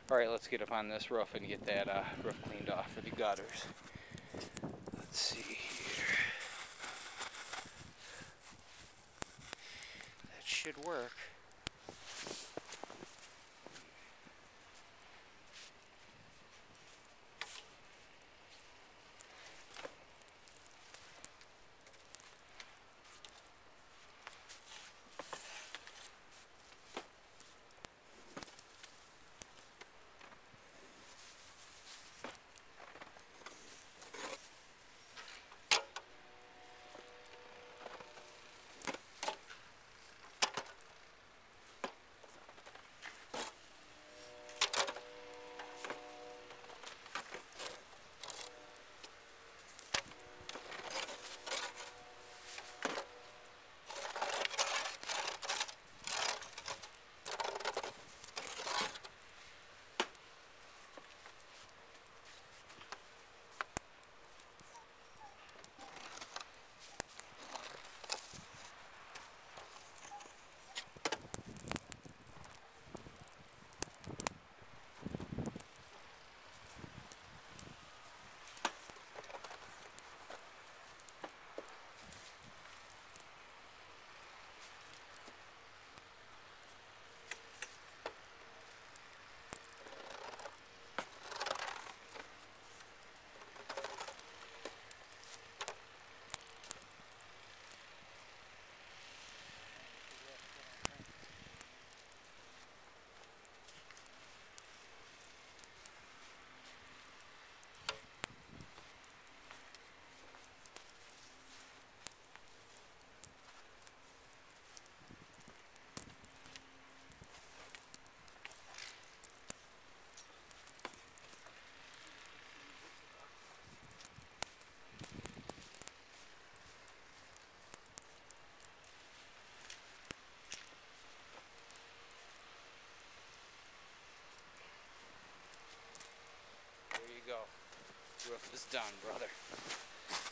Alright, let's get up on this roof and get that roof cleaned off for the gutters. Let's see here. That should work. There you go. Roof is done, brother.